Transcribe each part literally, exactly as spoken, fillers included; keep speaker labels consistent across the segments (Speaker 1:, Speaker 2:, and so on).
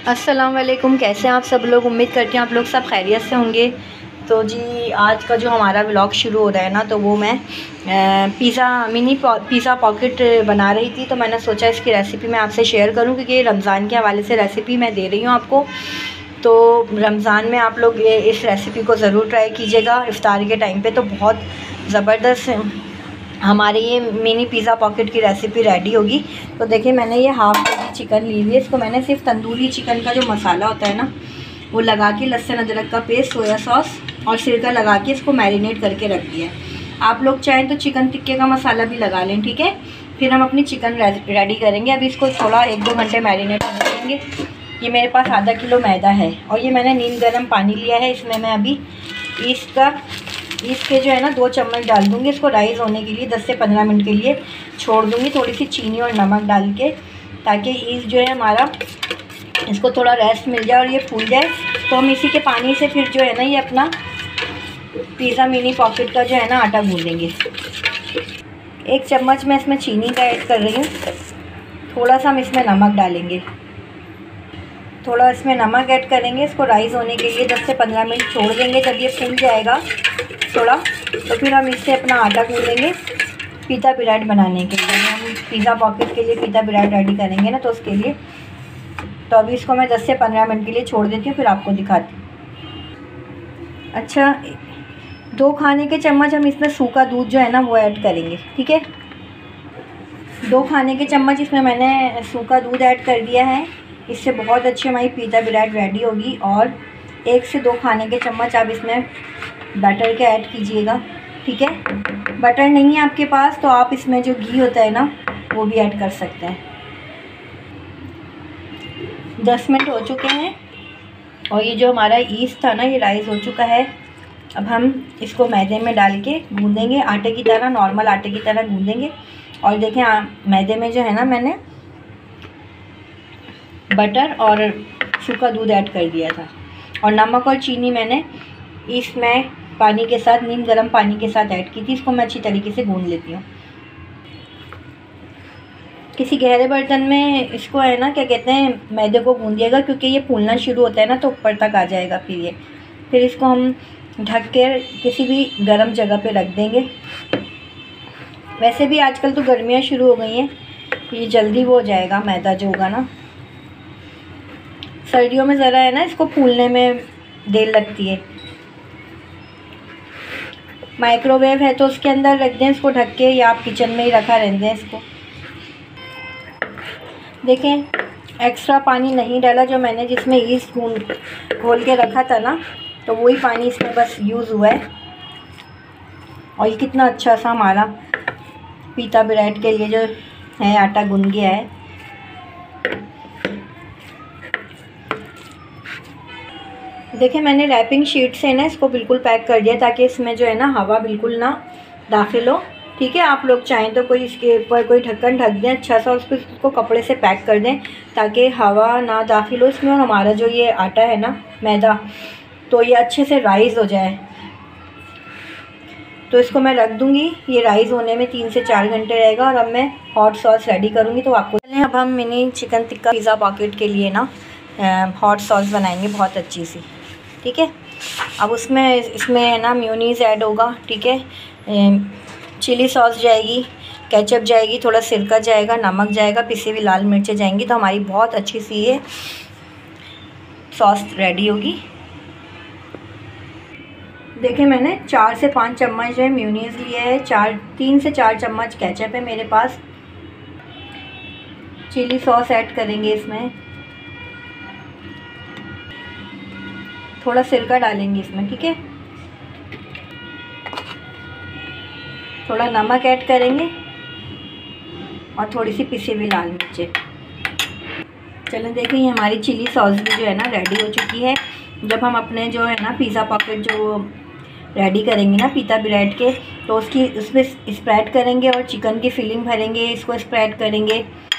Speaker 1: अस्सलाम वालेकुम। कैसे हैं आप सब लोग? उम्मीद करती हूँ आप लोग सब खैरियत से होंगे। तो जी आज का जो हमारा व्लॉग शुरू हो रहा है ना, तो वो मैं पिज़्ज़ा मिनी पिज़्ज़ा पॉकेट बना रही थी। तो मैंने सोचा इसकी रेसिपी मैं आपसे शेयर करूँ, क्योंकि रमज़ान के हवाले से रेसिपी मैं दे रही हूँ आपको। तो रमज़ान में आप लोग ये इस रेसिपी को ज़रूर ट्राई कीजिएगा इफ्तार के टाइम पे। तो बहुत ज़बरदस्त हमारे ये मिनी पिज़्ज़ा पॉकेट की रेसिपी रेडी होगी। तो देखिए मैंने ये हाफ़ के जी चिकन ली हुई है। इसको मैंने सिर्फ तंदूरी चिकन का जो मसाला होता है ना, वो लगा के लहसुन अदरक का पेस्ट, सोया सॉस और सिरका लगा के इसको मैरिनेट करके रख दिया है। आप लोग चाहें तो चिकन टिक्के का मसाला भी लगा लें, ठीक है। फिर हम अपनी चिकन रेडी करेंगे। अभी इसको थोड़ा एक दो घंटे मैरिनेट करने देंगे। ये मेरे पास आधा किलो मैदा है और ये मैंने नीम गर्म पानी लिया है। इसमें मैं अभी इसका इसके जो है ना दो चम्मच डाल दूँगी। इसको राइस होने के लिए दस से पंद्रह मिनट के लिए छोड़ दूँगी, थोड़ी सी चीनी और नमक डाल के, ताकि ईस्ट जो है हमारा इसको थोड़ा रेस्ट मिल जाए और ये फूल जाए। तो हम इसी के पानी से फिर जो है ना ये अपना पिज़्ज़ा मिनी पॉकेट का जो है ना आटा गूँधेंगे। एक चम्मच मैं इसमें चीनी का ऐड कर रही हूँ। थोड़ा सा हम इसमें नमक डालेंगे, थोड़ा इसमें नमक ऐड करेंगे। इसको राइस होने के लिए दस से पंद्रह मिनट छोड़ देंगे। जब ये फूल जाएगा थोड़ा, तो फिर हम इससे अपना आटा गूँधेंगे पिज़्ज़ा ब्रेड बनाने के लिए। हम पिज़्ज़ा पॉकेट के लिए पिज़्ज़ा ब्रेड रेडी करेंगे ना, तो उसके लिए। तो अभी इसको मैं दस से पंद्रह मिनट के लिए छोड़ देती हूँ, फिर आपको दिखाती हूँ। अच्छा, दो खाने के चम्मच हम इसमें सूखा दूध जो है ना वो ऐड करेंगे, ठीक है। दो खाने के चम्मच इसमें मैंने सूखा दूध ऐड कर दिया है। इससे बहुत अच्छी हमारी पिज़्ज़ा ब्रेड रेडी होगी। और एक से दो खाने के चम्मच आप इसमें बटर के ऐड कीजिएगा, ठीक है। बटर नहीं है आपके पास तो आप इसमें जो घी होता है ना वो भी ऐड कर सकते हैं। दस मिनट हो चुके हैं और ये जो हमारा ईस्ट था ना ये राइस हो चुका है। अब हम इसको मैदे में डाल के गूँधेंगे, आटे की तरह, नॉर्मल आटे की तरह गूँधेंगे। और देखें मैदे में जो है ना मैंने बटर और सूखा दूध ऐड कर दिया था, और नमक और चीनी मैंने इसमें पानी के साथ, नीम गर्म पानी के साथ ऐड की थी। इसको मैं अच्छी तरीके से गूँध लेती हूँ। किसी गहरे बर्तन में इसको है ना क्या कहते हैं मैदे को गूँधिएगा, क्योंकि ये फूलना शुरू होता है ना तो ऊपर तक आ जाएगा। फिर ये फिर इसको हम ढक के किसी भी गर्म जगह पे रख देंगे। वैसे भी आजकल तो गर्मियाँ शुरू हो गई हैं, ये जल्दी वो हो जाएगा मैदा जो होगा ना। सर्दियों में ज़रा है ना इसको फूलने में देर लगती है। माइक्रोवेव है तो उसके अंदर रख दें इसको ढक के, या आप किचन में ही रखा रहने दें इसको। देखें एक्स्ट्रा पानी नहीं डाला, जो मैंने जिसमें ईस्ट गूंद घोल के रखा था ना, तो वही पानी इसमें बस यूज़ हुआ है। और ये कितना अच्छा सा हमारा पिज़्ज़ा ब्रेड के लिए जो है आटा गूंद गया है। देखिए मैंने रैपिंग शीट से ना इसको बिल्कुल पैक कर दिया, ताकि इसमें जो है ना हवा बिल्कुल ना दाखिल हो, ठीक है। आप लोग चाहें तो कोई इसके ऊपर कोई ढक्कन ढक दें अच्छा सा, उसको इसको कपड़े से पैक कर दें ताकि हवा ना दाखिल हो इसमें, और हमारा जो ये आटा है ना मैदा, तो ये अच्छे से राइस हो जाए। तो इसको मैं रख दूँगी, ये राइस होने में तीन से चार घंटे रहेगा। और अब मैं हॉट सॉस रेडी करूँगी, तो आपको अब हम mini chicken tikka pizza pocket के लिए ना हॉट सॉस बनाएंगे बहुत अच्छी सी, ठीक है। अब उसमें इसमें ना मेयोनीज़ ऐड होगा, ठीक है। चिली सॉस जाएगी, केचप जाएगी, थोड़ा सिरका जाएगा, नमक जाएगा, पिसी हुई लाल मिर्चें जाएंगी। तो हमारी बहुत अच्छी सी ये सॉस रेडी होगी। देखिए मैंने चार से पाँच चम्मच जो है मेयोनीज़ लिया है, चार तीन से चार चम्मच केचप है मेरे पास। चिली सॉस ऐड करेंगे इसमें, थोड़ा सिरका डालेंगे इसमें, ठीक है। थोड़ा नमक ऐड करेंगे और थोड़ी सी पिसी हुई लाल मिर्चें। चलें देखिए ये हमारी चिली सॉस भी जो है ना रेडी हो चुकी है। जब हम अपने जो है ना पिज़्ज़ा पॉकेट जो रेडी करेंगे ना पिज़्ज़ा ब्रेड के, तो उसकी उसमें स्प्रेड करेंगे और चिकन की फिलिंग भरेंगे, इसको स्प्रेड करेंगे।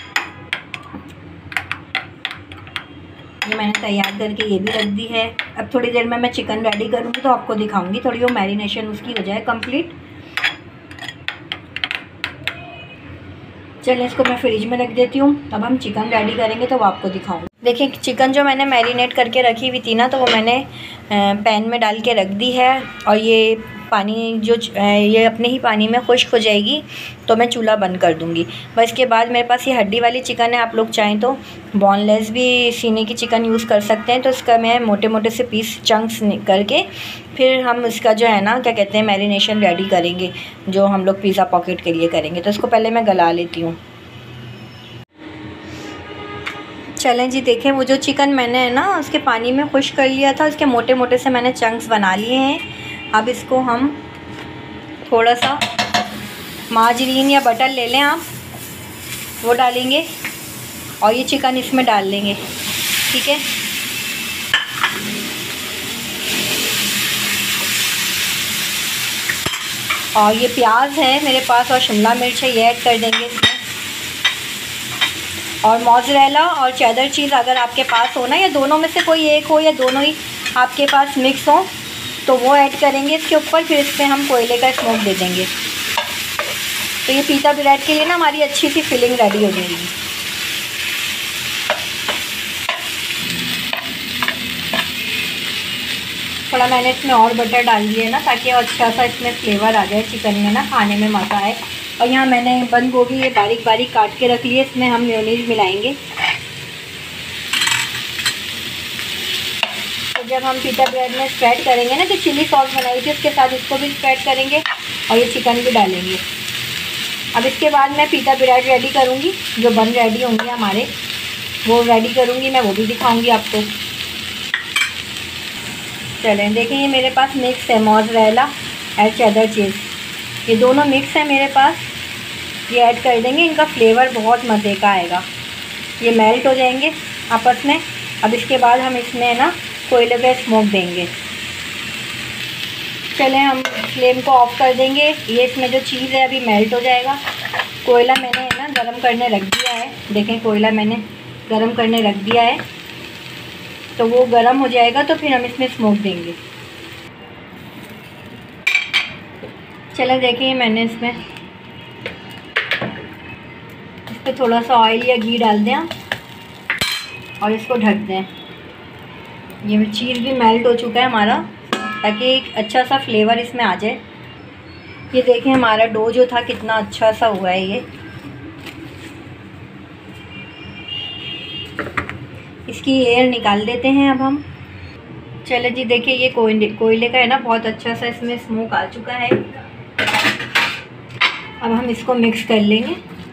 Speaker 1: ये मैंने तैयार करके ये भी रख दी है। अब थोड़ी देर में मैं चिकन रेडी करूँगी तो आपको दिखाऊंगी, थोड़ी वो मैरिनेशन उसकी हो जाए कंप्लीट। चलिए इसको मैं फ्रिज में रख देती हूँ। अब हम चिकन रेडी करेंगे तो वो आपको दिखाऊंगी। देखिए चिकन जो मैंने मैरिनेट करके रखी हुई थी ना, तो वो मैंने पैन में डाल के रख दी है। और ये पानी जो ये अपने ही पानी में खुश्क हो जाएगी तो मैं चूल्हा बंद कर दूँगी। बस इसके बाद मेरे पास ये हड्डी वाली चिकन है, आप लोग चाहें तो बोनलेस भी सीने की चिकन यूज़ कर सकते हैं। तो इसका मैं मोटे मोटे से पीस चंक्स करके फिर हम इसका जो है ना क्या कहते हैं मैरिनेशन रेडी करेंगे, जो हम लोग पिज़्ज़ा पॉकेट के लिए करेंगे। तो इसको पहले मैं गला लेती हूँ। चलें जी, देखें वो जो चिकन मैंने है ना उसके पानी में खुश्क कर लिया था, उसके मोटे मोटे से मैंने चंक्स बना लिए हैं। अब इसको हम थोड़ा सा मार्जरीन या बटर ले लें आप, वो डालेंगे और ये चिकन इसमें डाल लेंगे, ठीक है। और ये प्याज है मेरे पास और शिमला मिर्च है, ये ऐड कर देंगे इसमें। और मोज़रेला और चेडर चीज़ अगर आपके पास हो ना, या दोनों में से कोई एक हो या दोनों ही आपके पास मिक्स हो, तो वो ऐड करेंगे इसके ऊपर। फिर इस पर हम कोयले का स्मोक दे देंगे। तो ये पिज़्ज़ा ब्रेड के लिए ना हमारी अच्छी सी फिलिंग रेडी हो जाएगी। थोड़ा मैंने इसमें और बटर डाल दिया है ना, ताकि अच्छा सा इसमें फ्लेवर आ जाए चिकन में ना, खाने में मज़ा आए। और यहाँ मैंने बंद गोभी ये बारीक बारीक काट के रख लिए, इसमें हम मेयोनीज़ मिलाएंगे। तो जब हम पिज़्ज़ा ब्रेड में स्प्रेड करेंगे ना, जो चिली सॉस बनाई थी उसके साथ इसको भी स्प्रेड करेंगे और ये चिकन भी डालेंगे। अब इसके बाद मैं पिज़्ज़ा ब्रेड रेडी करूँगी, जो बन रेडी होंगे हमारे वो रेडी करूँगी मैं, वो भी दिखाऊँगी आपको। चलें देखें, ये मेरे पास मिक्स है मोज़रेला और चेडर चीज़, ये दोनों मिक्स है मेरे पास। ये ऐड कर देंगे, इनका फ्लेवर बहुत मज़े का आएगा। ये मेल्ट हो जाएंगे आपस में। अब इसके बाद हम इसमें ना कोयले का स्मोक देंगे। चलें हम फ्लेम को ऑफ कर देंगे। ये इसमें जो चीज़ है अभी मेल्ट हो जाएगा। कोयला मैंने है ना गरम करने रख दिया है, देखें कोयला मैंने गरम करने रख दिया है। तो वो गरम हो जाएगा तो फिर हम इसमें स्मोक देंगे। चलें देखिए, मैंने इसमें इस पर थोड़ा सा ऑयल या घी डाल दें और इसको ढक दें। ये चीज़ भी मेल्ट हो चुका है हमारा, ताकि एक अच्छा सा फ्लेवर इसमें आ जाए। ये देखें हमारा डो जो था कितना अच्छा सा हुआ है। ये इसकी एयर निकाल देते हैं अब हम। चले जी, देखिए ये कोयले कोयले का है ना, बहुत अच्छा सा इसमें स्मोक आ चुका है। अब हम इसको मिक्स कर लेंगे।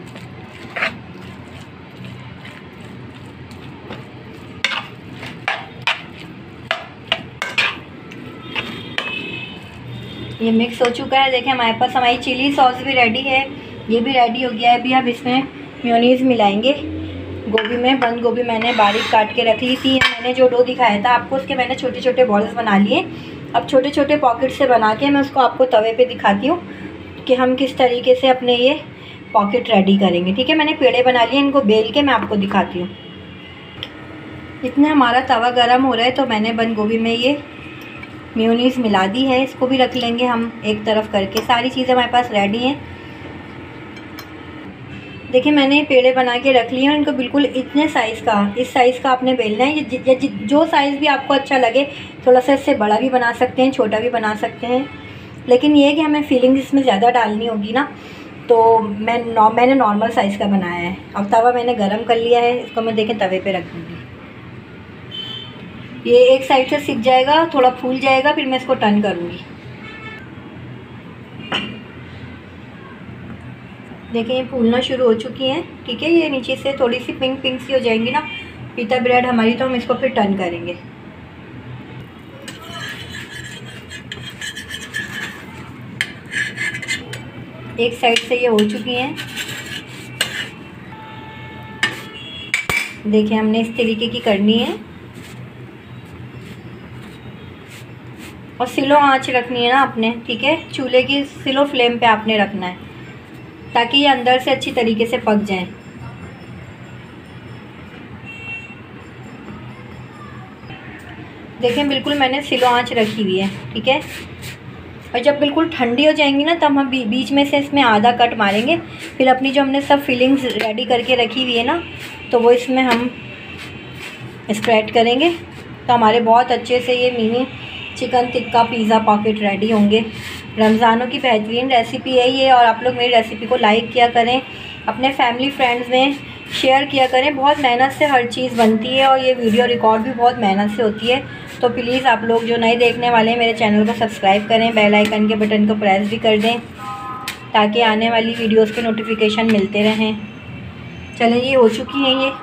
Speaker 1: ये मिक्स हो चुका है। देखें हमारे पास हमारी चिली सॉस भी रेडी है, ये भी रेडी हो गया है। अभी हम इसमें मेयोनीज़ मिलाएंगे। गोभी में बंद गोभी मैंने बारीक काट के रख ली थी। मैंने जो डो दिखाया था आपको, उसके मैंने छोटे छोटे बॉल्स बना लिए। अब छोटे छोटे पॉकेट से बना के मैं उसको आपको तवे पे दिखाती हूँ कि हम किस तरीके से अपने ये पॉकेट रेडी करेंगे, ठीक है। मैंने पेड़े बना लिए, इनको बेल के मैं आपको दिखाती हूँ। इतना हमारा तवा गरम हो रहा है तो मैंने बंद गोभी में ये मेयोनीज़ मिला दी है। इसको भी रख लेंगे हम एक तरफ करके। सारी चीज़ें हमारे पास रेडी हैं। देखिए मैंने पेड़े बना के रख लिए हैं। इनको बिल्कुल इतने साइज़ का, इस साइज़ का आपने बेलना है। ज, ज, ज, जो साइज़ भी आपको अच्छा लगे, थोड़ा सा इससे बड़ा भी बना सकते हैं, छोटा भी बना सकते हैं। लेकिन ये है कि हमें फीलिंग्स इसमें ज़्यादा डालनी होगी ना, तो मैं नौ, मैंने नॉर्मल साइज़ का बनाया है। अब तवा मैंने गरम कर लिया है, इसको मैं देखें तवे पे रख दूँगी। ये एक साइड से सिक जाएगा, थोड़ा फूल जाएगा, फिर मैं इसको टर्न करूँगी। देखिए ये फूलना शुरू हो चुकी हैं, ठीक है। ये नीचे से थोड़ी सी पिंक पिंक सी हो जाएंगी ना पिज़्ज़ा ब्रेड हमारी, तो हम इसको फिर टर्न करेंगे। एक साइड से ये हो चुकी हैं। देखिए हमने इस तरीके की करनी है और स्लो आंच रखनी है ना आपने, ठीक है। चूल्हे की स्लो फ्लेम पे आपने रखना है ताकि ये अंदर से अच्छी तरीके से पक जाए। देखें बिल्कुल मैंने स्लो आंच रखी हुई है, ठीक है। और जब बिल्कुल ठंडी हो जाएंगी ना, तब हम बीच में से इसमें आधा कट मारेंगे। फिर अपनी जो हमने सब फिलिंग्स रेडी करके रखी हुई है ना, तो वो इसमें हम स्प्रेड करेंगे तो हमारे बहुत अच्छे से ये mini chicken tikka pizza pocket ready होंगे। रमज़ानों की बेहतरीन रेसिपी है ये, और आप लोग मेरी रेसिपी को लाइक किया करें, अपने फैमिली फ्रेंड्स में शेयर किया करें। बहुत मेहनत से हर चीज़ बनती है और ये वीडियो रिकॉर्ड भी बहुत मेहनत से होती है। तो प्लीज़ आप लोग जो नए देखने वाले हैं मेरे चैनल को सब्सक्राइब करें, बेल आइकन के बटन को प्रेस भी कर दें ताकि आने वाली वीडियोस के नोटिफिकेशन मिलते रहें। चलें, ये हो चुकी हैं ये।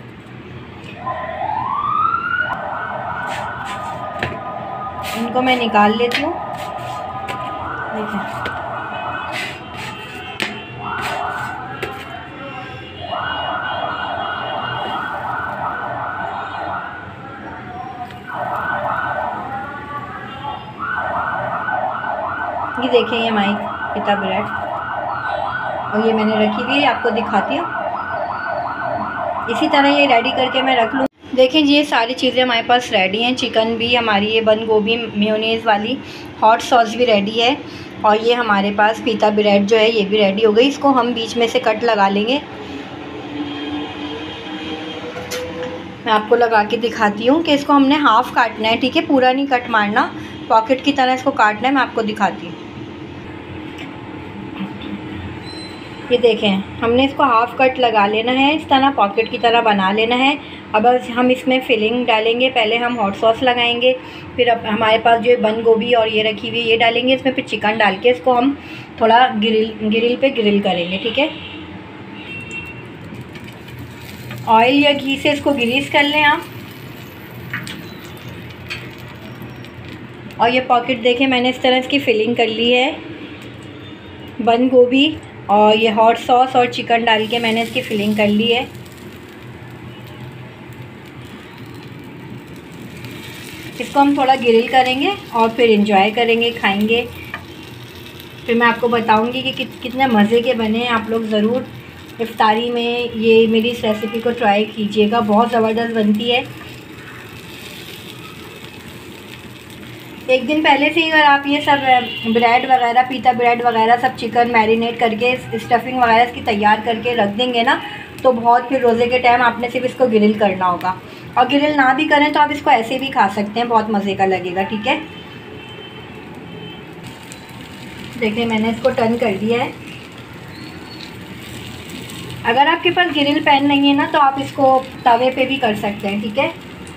Speaker 1: इनको मैं निकाल लेती हूँ। देखें, ये देखें, ये हमारी पिता ब्रेड, और ये मैंने रखी हुई है, आपको दिखाती हूँ। इसी तरह ये रेडी करके मैं रख लूँ। देखें जी, ये सारी चीज़ें हमारे पास रेडी हैं। चिकन भी हमारी, ये बंद गोभी मेयोनीज़ वाली हॉट सॉस भी रेडी है, और ये हमारे पास पिता ब्रेड जो है ये भी रेडी हो गई। इसको हम बीच में से कट लगा लेंगे। मैं आपको लगा के दिखाती हूँ कि इसको हमने हाफ़ काटना है, ठीक है, पूरा नहीं कट मारना, पॉकेट की तरह इसको काटना है। मैं आपको दिखाती हूँ। ये देखें, हमने इसको हाफ़ कट लगा लेना है, इस तरह पॉकेट की तरह बना लेना है। अब हम इसमें फिलिंग डालेंगे। पहले हम हॉट सॉस लगाएंगे, फिर अब हमारे पास जो बंद गोभी और ये रखी हुई ये डालेंगे इसमें, फिर चिकन डाल के इसको हम थोड़ा ग्रिल ग्रिल पे ग्रिल करेंगे, ठीक है। ऑयल या घी से इसको ग्रीस कर लें आप। और ये पॉकेट देखें, मैंने इस तरह इसकी फिलिंग कर ली है। बंद गोभी और ये हॉट सॉस और चिकन डाल के मैंने इसकी फिलिंग कर ली है। इसको हम थोड़ा ग्रिल करेंगे और फिर एंजॉय करेंगे, खाएंगे। फिर मैं आपको बताऊंगी कि कित, कितने मज़े के बने हैं। आप लोग ज़रूर इफ्तारी में ये मेरी इस रेसिपी को ट्राई कीजिएगा, बहुत ज़बरदस्त बनती है। एक दिन पहले से ही अगर आप ये सब ब्रेड वगैरह, पीता ब्रेड वगैरह सब चिकन मैरिनेट करके स्टफिंग वगैरह इसकी तैयार करके रख देंगे ना, तो बहुत, फिर रोज़े के टाइम आपने सिर्फ इसको ग्रिल करना होगा। और ग्रिल ना भी करें तो आप इसको ऐसे भी खा सकते हैं, बहुत मज़े का लगेगा, ठीक है। देखिए, मैंने इसको टर्न कर दिया है। अगर आपके पास ग्रिल पैन नहीं है ना तो आप इसको तवे पे भी कर सकते हैं, ठीक है।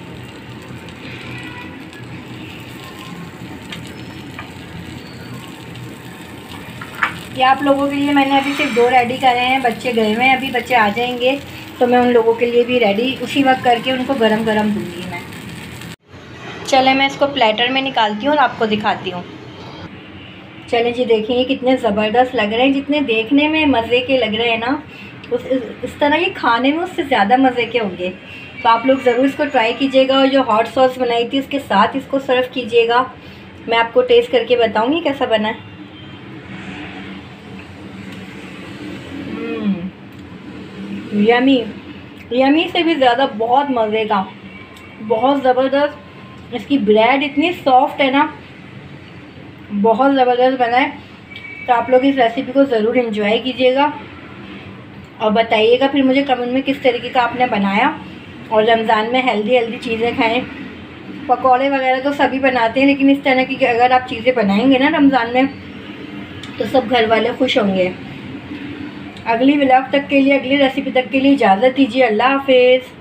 Speaker 1: ये आप लोगों के लिए मैंने अभी सिर्फ दो रेडी करे हैं। बच्चे गए हुए हैं, अभी बच्चे आ जाएंगे तो मैं उन लोगों के लिए भी रेडी उसी वक्त करके उनको गरम गरम दूंगी मैं। चले, मैं इसको प्लेटर में निकालती हूँ और आपको दिखाती हूँ। चलें जी, देखिए ये कितने ज़बरदस्त लग रहे हैं। जितने देखने में मज़े के लग रहे हैं ना, उस इस तरह ये खाने में उससे ज़्यादा मज़े के होंगे। तो आप लोग ज़रूर इसको ट्राई कीजिएगा, और जो हॉट सॉस बनाई थी उसके साथ इसको सर्व कीजिएगा। मैं आपको टेस्ट करके बताऊँगी कैसा बना है। यमी, यमी से भी ज़्यादा बहुत मज़े का, बहुत ज़बरदस्त। इसकी ब्रेड इतनी सॉफ्ट है ना, बहुत ज़बरदस्त बना है। तो आप लोग इस रेसिपी को ज़रूर एंजॉय कीजिएगा और बताइएगा फिर मुझे कमेंट में किस तरीके का आपने बनाया। और रमज़ान में हेल्दी हेल्दी चीज़ें खाएं। पकौड़े वगैरह तो सभी बनाते हैं, लेकिन इस तरह की अगर आप चीज़ें बनाएंगे ना रमज़ान में तो सब घर वाले खुश होंगे। अगली व्लॉग तक के लिए, अगली रेसिपी तक के लिए इजाज़त दीजिए। अल्लाह हाफिज़।